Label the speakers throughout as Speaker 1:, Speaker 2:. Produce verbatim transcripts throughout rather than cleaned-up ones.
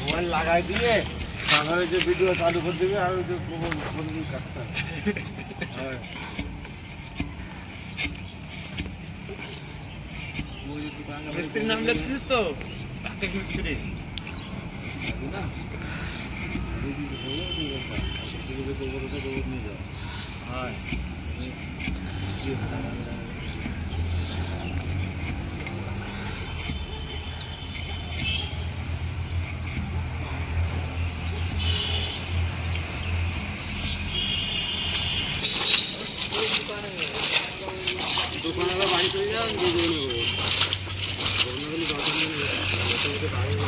Speaker 1: Mobile लगा दिए सामने जो वीडियो चालू कर देंगे और जो फोन भी करता है मिस्त्री नाम लगती तो ताकि मिस्त्री ना हाँ दुकान वाला बाइक चल जाए दो दो नहीं को दोनों के लिए तो तो भाई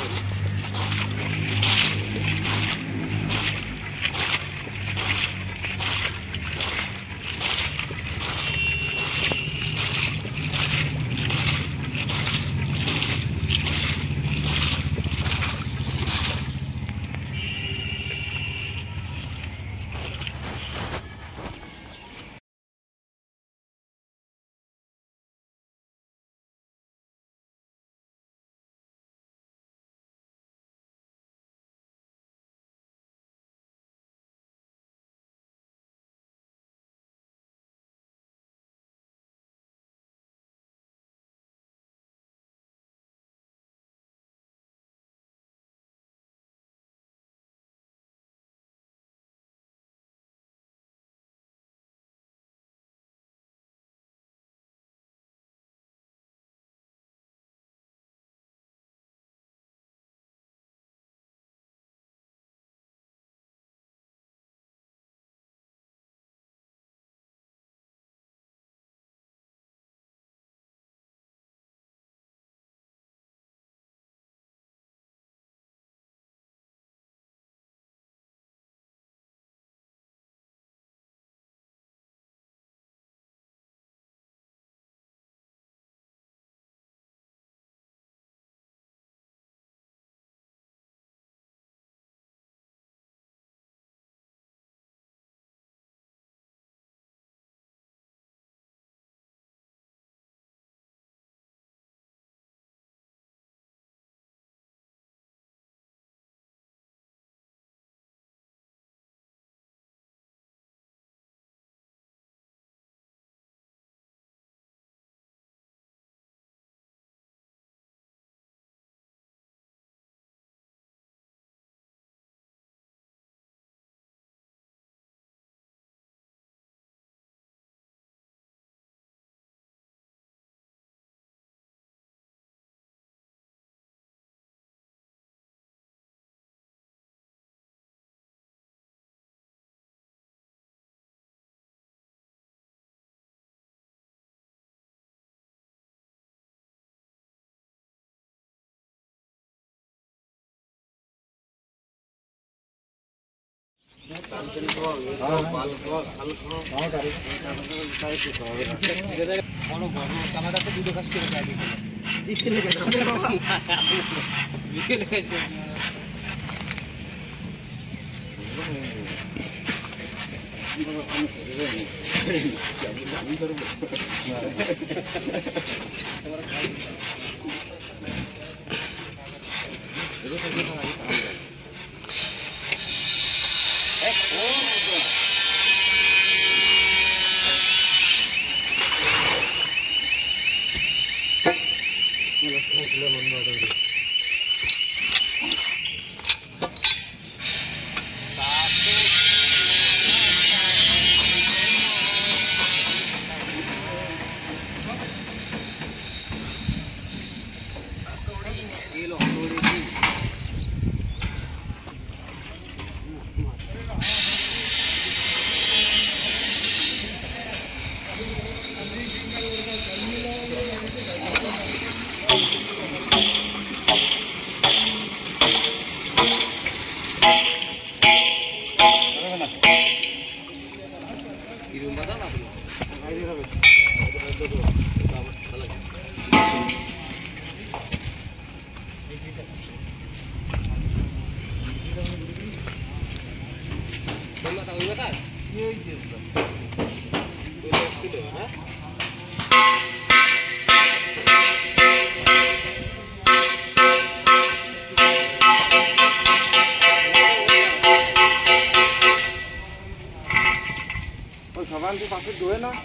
Speaker 1: বাগান তো পাশে দোয়ে না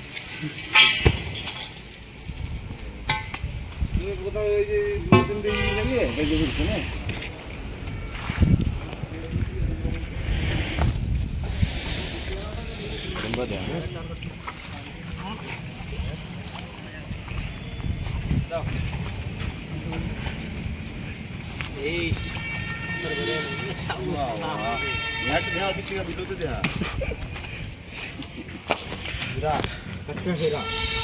Speaker 1: তুমি কোথাও ওই যে দু তিন দিন লাগিয়ে এই যে ঘুরছে না লম্বা দেয় দাও এই नेट ध्यान दीजिएगा वीडियो तो ध्यान हीरा कच्चा हीरा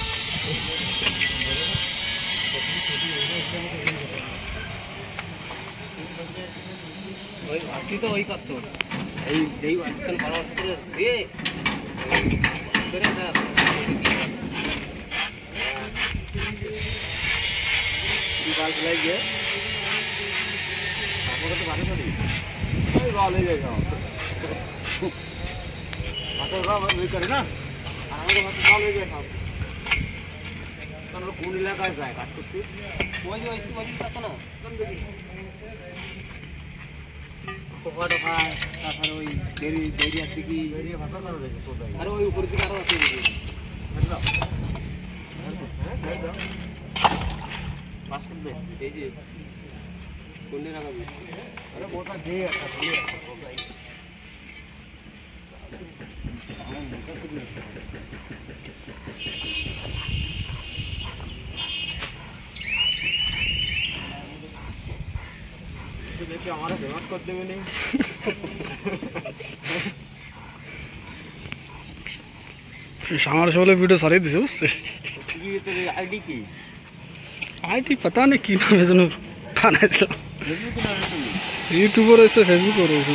Speaker 1: वही भाषी तो वही करते हो यही यही आजकल बड़ा होते ये करे ना दीवार चलाई गया हमको तो बारिश हो रही है बाल ले जाएगा मतलब राव वही करे ना हमारे मतलब बाल ले जाएगा तो हम कौन इलाका है जाएगा कुछ वही जो इसकी वजह से ना कम देखिए कोका डोका तापर वही डेरी डेरी आती की डेरी भाषा करो देखो सोदा अरे वही ऊपर की करो आती है मतलब पास कर दे ये जी कुंडे रखा भी अरे बहुत दे अच्छा बोले हां निकल से तो देखिए हमारा फेमस कर देंगे नहीं
Speaker 2: शाम वाले वीडियो सारे दिसे उससे
Speaker 1: ये तेरी आईडी की
Speaker 2: आईडी पता नहीं की नाम है जनो खाना है
Speaker 1: फेसबुक ना
Speaker 2: यूट्यूबर ऐसे फेसबुक और ऐसे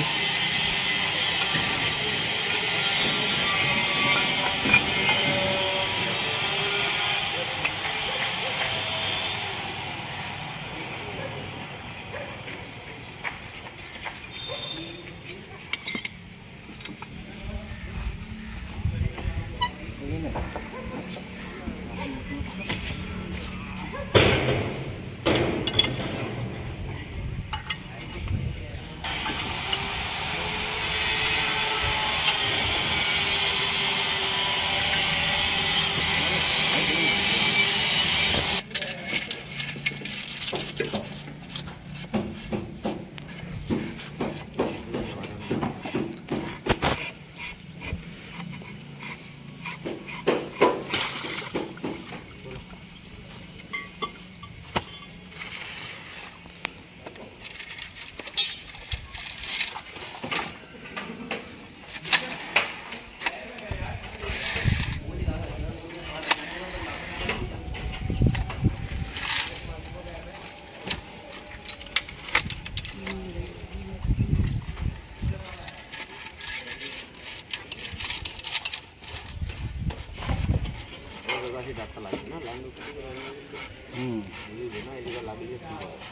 Speaker 2: हम्म ये ना ये लगी है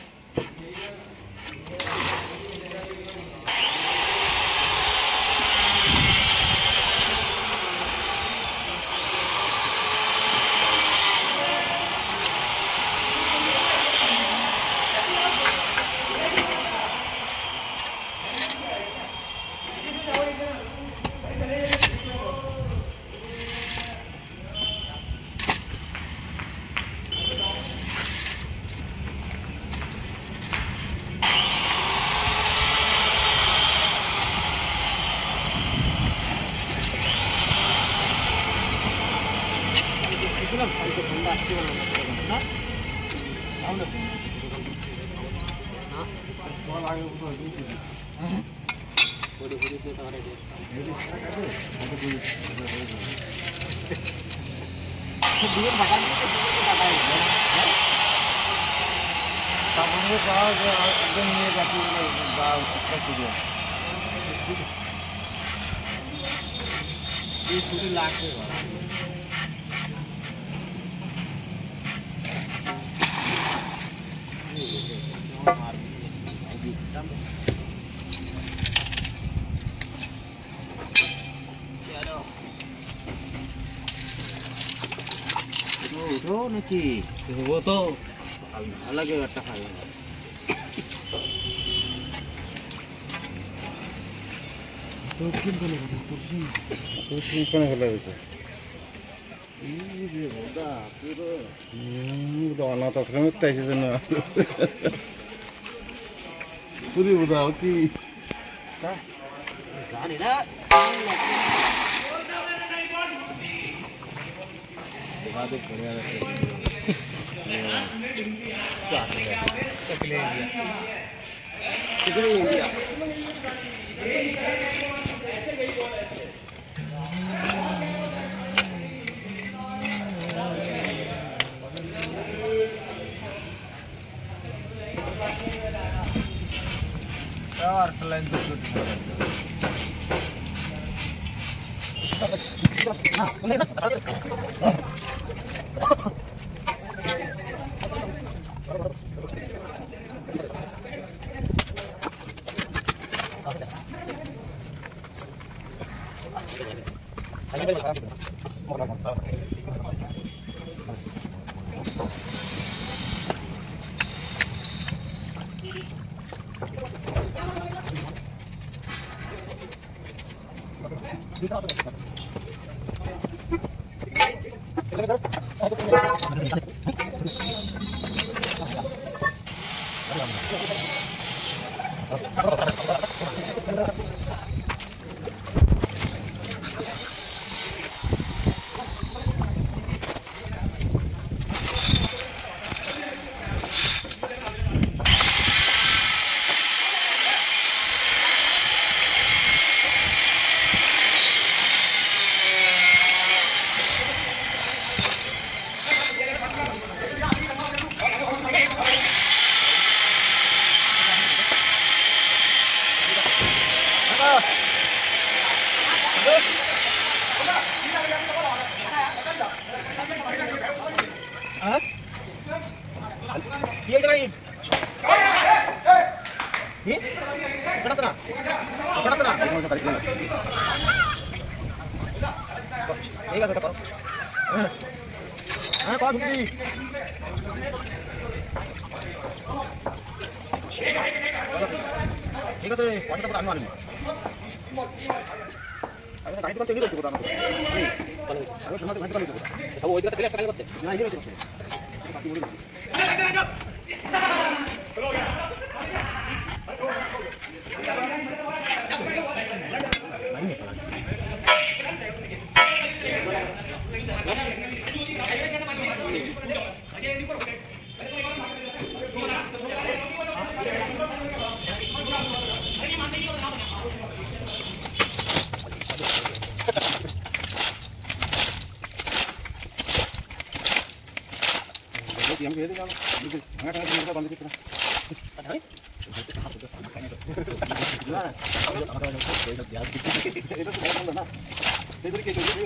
Speaker 2: उठो नहीं वो तो अलग है गट्टा खा लेगा দক্ষিণ কোণে গেছে পশ্চিম
Speaker 3: পশ্চিম কোণে ফেলে গেছে। অনাথ আশ্রমের তাইছে জন্য পুরি বোধা কি
Speaker 1: জানি না इंडिया
Speaker 3: ঠিক আছে পয়সাটা পুরো আমি আনবো আমি গাড়ি দোকান থেকে নিয়ে যাবো আমাকে আমি তোমাদের গাড়ি দোকানে যাবো
Speaker 1: সব ওই দিকে একটা কাজ করতে
Speaker 3: না নিয়ে যাবো বাকি বলে দিচ্ছি हम कह देगा हंगा टाइम का बंद कितना अरे ना से तरीके से जो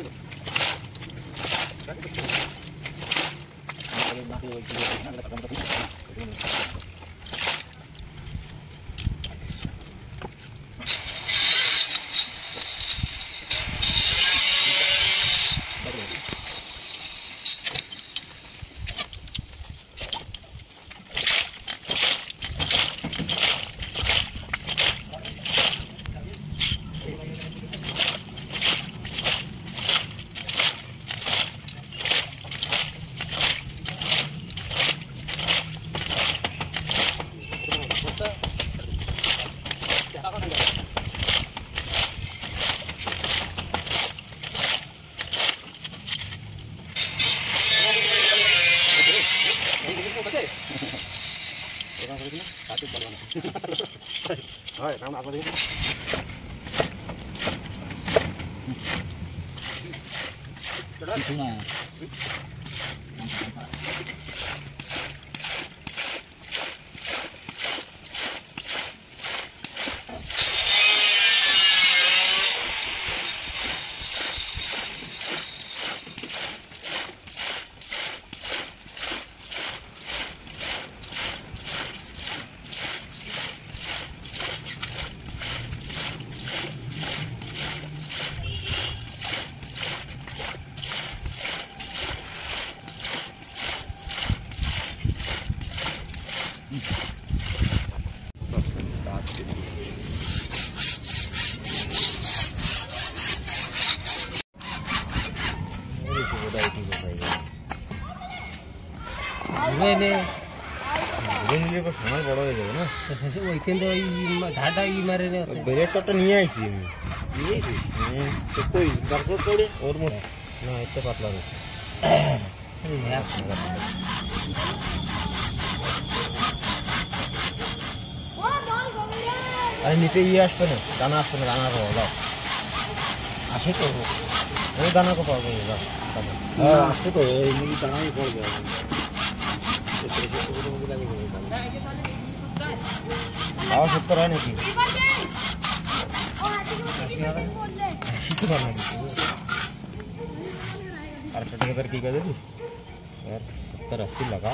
Speaker 3: हाय काम आप देखिए कितना
Speaker 1: हुए ने
Speaker 3: বুঝলি পর সময় বড় হয়ে যাবে না
Speaker 1: তো শেষে ওইখান তো ধাটা ই মারে নে
Speaker 3: ব্রেকটা নিয়ে আইছি আমি
Speaker 2: নিয়ে এসেছিস?
Speaker 3: হুম,
Speaker 2: তো কই দরকার পড়ে
Speaker 3: ওর মতো না এত পাতলা না আরে নিচে ইয়ে আসবে না দানা আসবে না দানা পাবো দাও
Speaker 2: আসে তো
Speaker 3: ওই দানা কো পাবো দাও দানা।
Speaker 2: হ্যাঁ আসে তো এই মুরগি দাঁড়াই পড়বে এতে ছোট ছোট মুরগি লাগে
Speaker 3: খাওয়া সত্তর হয় নাকি শীত বানা আর ठेकेदार की कह दे यार सत्तर अस्सी लगा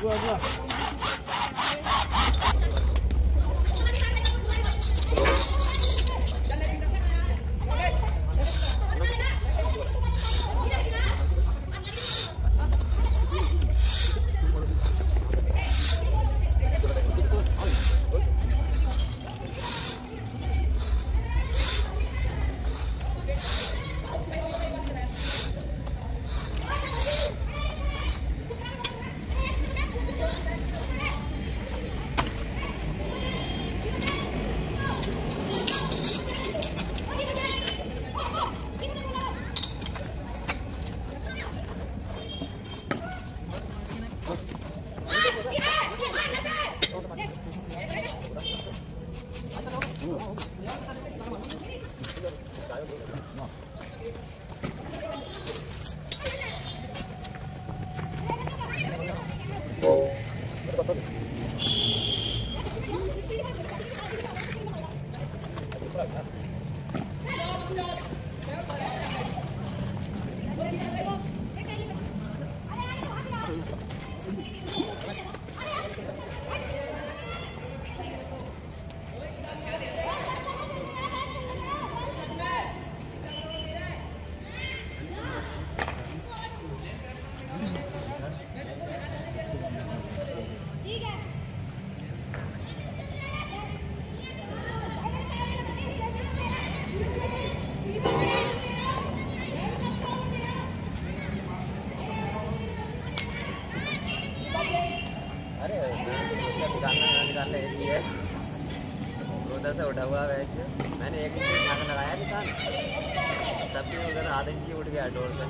Speaker 2: उधर से उठा हुआ है मैंने एक इंच नाक लगाया दुकान तब भी उधर आधा इंच उठ गया डोर से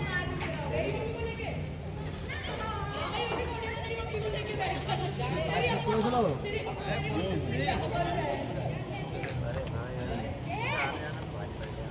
Speaker 2: अरे हाँ यार आने आना तो आज पड़ गया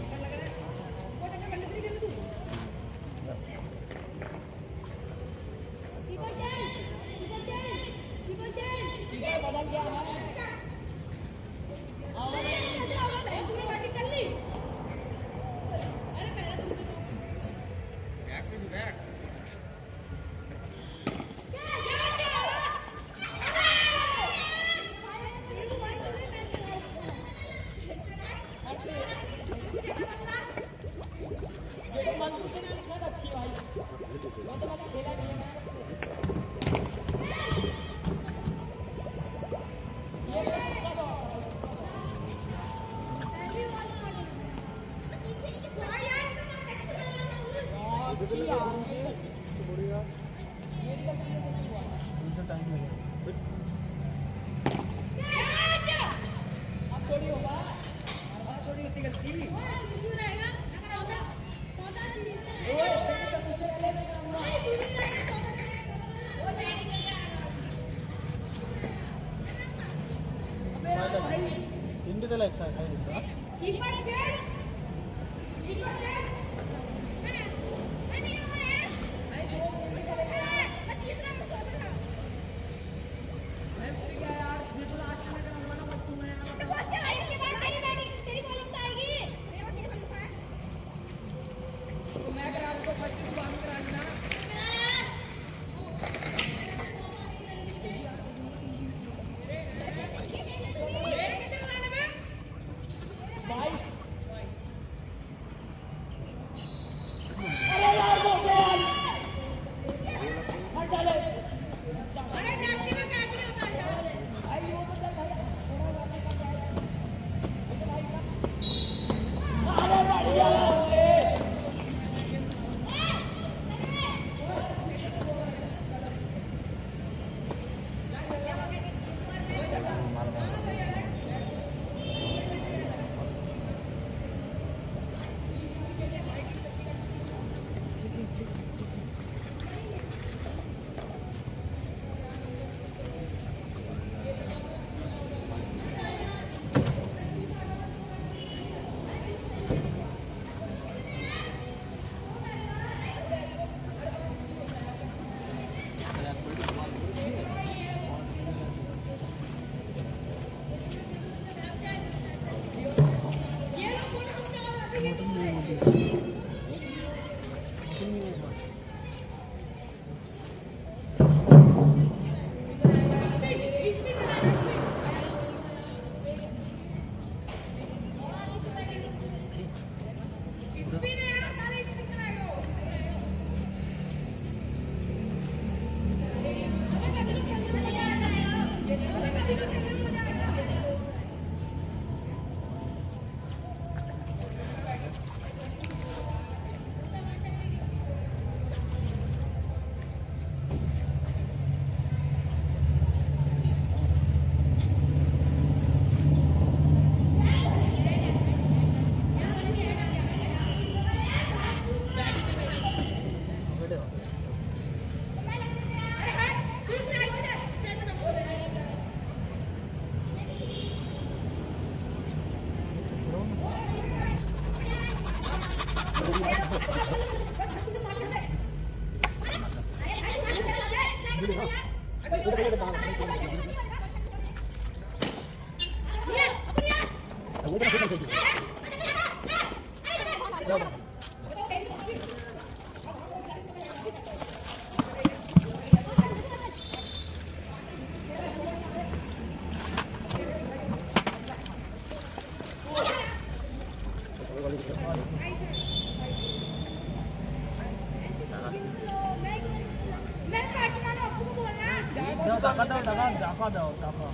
Speaker 1: दाखा दाव दाखा दाखा दाव दाखा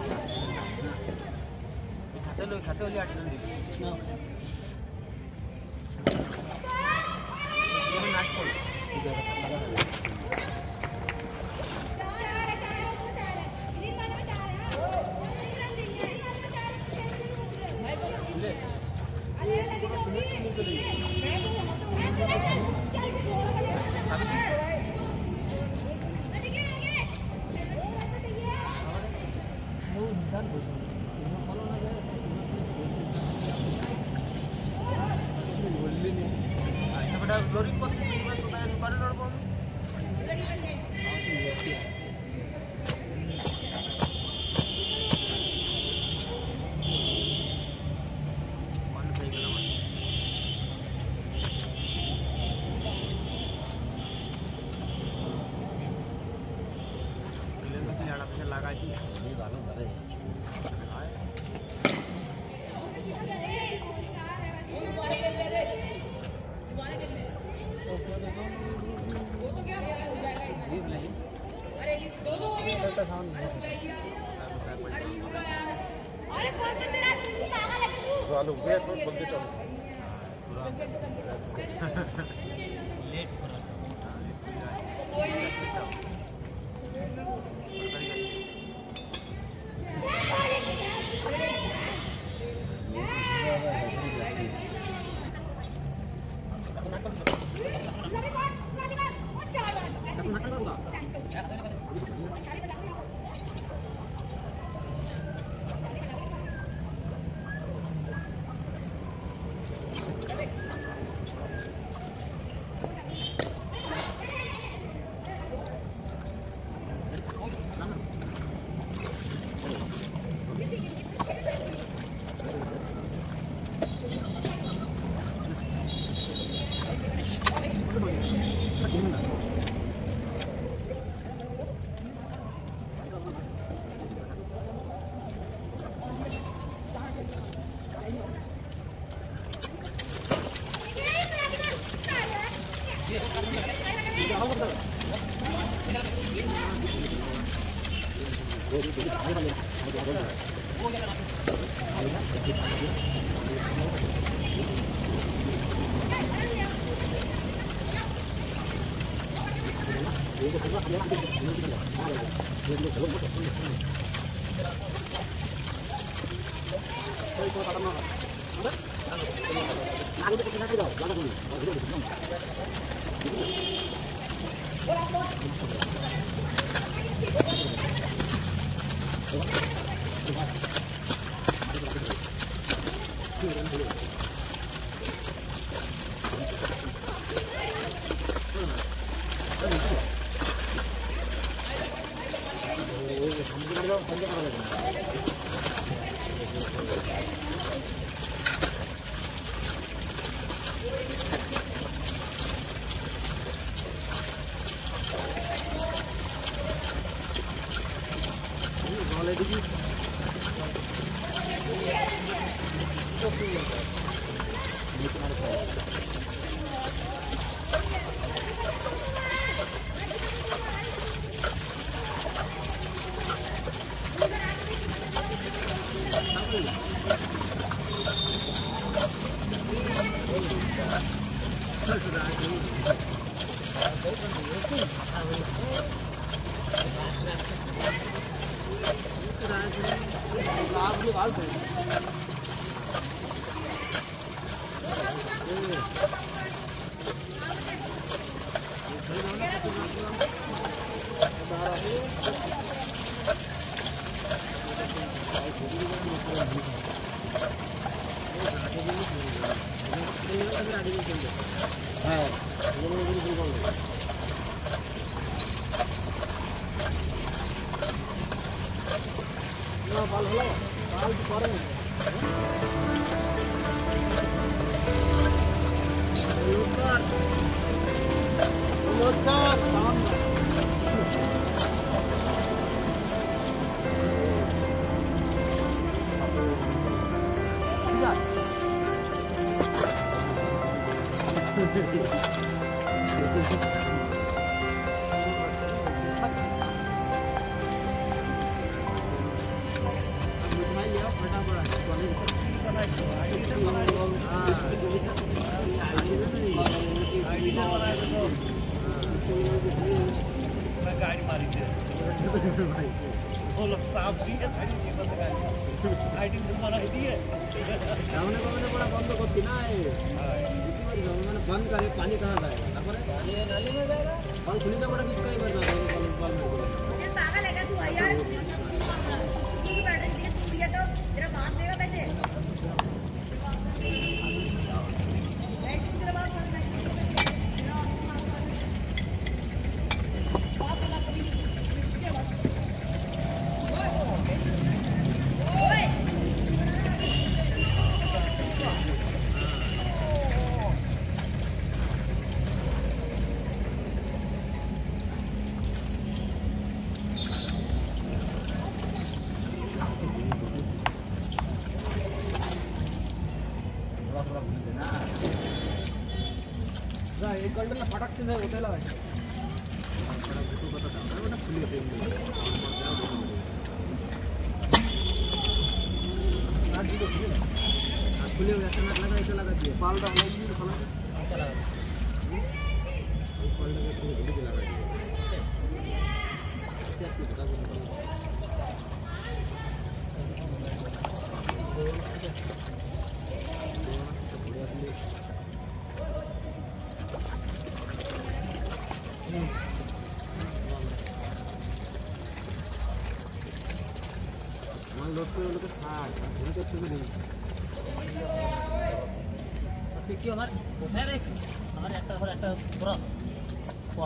Speaker 1: खाते लो खाते वाली आटी दी ये नाच को लोरी को पर लोड को
Speaker 3: चालू वेट पर बंद चालू
Speaker 1: लेट पूरा
Speaker 3: Thank you.
Speaker 1: হ্যাঁ ভালো হলো ভালো করে
Speaker 2: गाड़ी मारी थी वो लोग साफ दी है साड़ी की बंद गाड़ी आईडी नंबर आई दी है
Speaker 1: हमने हमने बड़ा बंद कर दी ना ये मैंने बंद करे पानी कहां जाएगा तापर ये नाली में जाएगा और खुली तो बड़ा किसका ही भर जाएगा बल बल में
Speaker 4: ये पागल है क्या तू यार तू बैटरी दिए तू दिया तो तेरा बाप देगा पैसे तेरा बाप
Speaker 1: एक घंटे में फटक से होते लगा खुले हुए लगा ऐसा लगा दिए पाल डाल अच्छा लगा लोग को लोग खाट उनके छुपे नहीं तो क्यों हमारे है रे हमारे একটা হল একটা ব্রশ ওয়া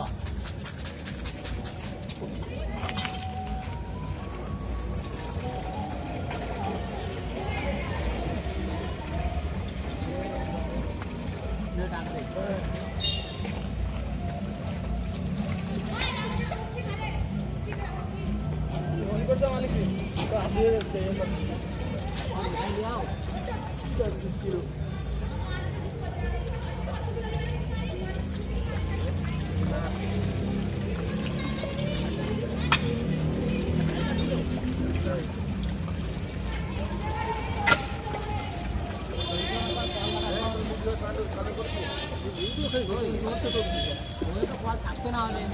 Speaker 1: নেট আছে मालिक तो आप ये रखते हैं ले आओ बीस किलो থাকতে না হলে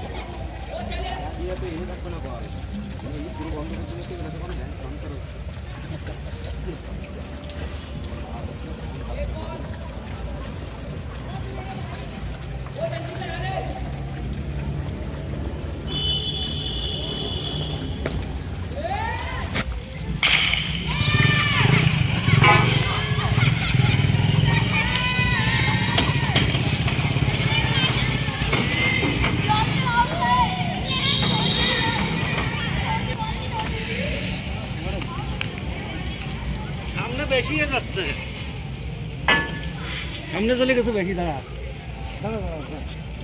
Speaker 2: বেশি যাচ্ছে
Speaker 1: সামনে চলে গেছে বেশি দাঁড়া দাঁড়া দাঁড়া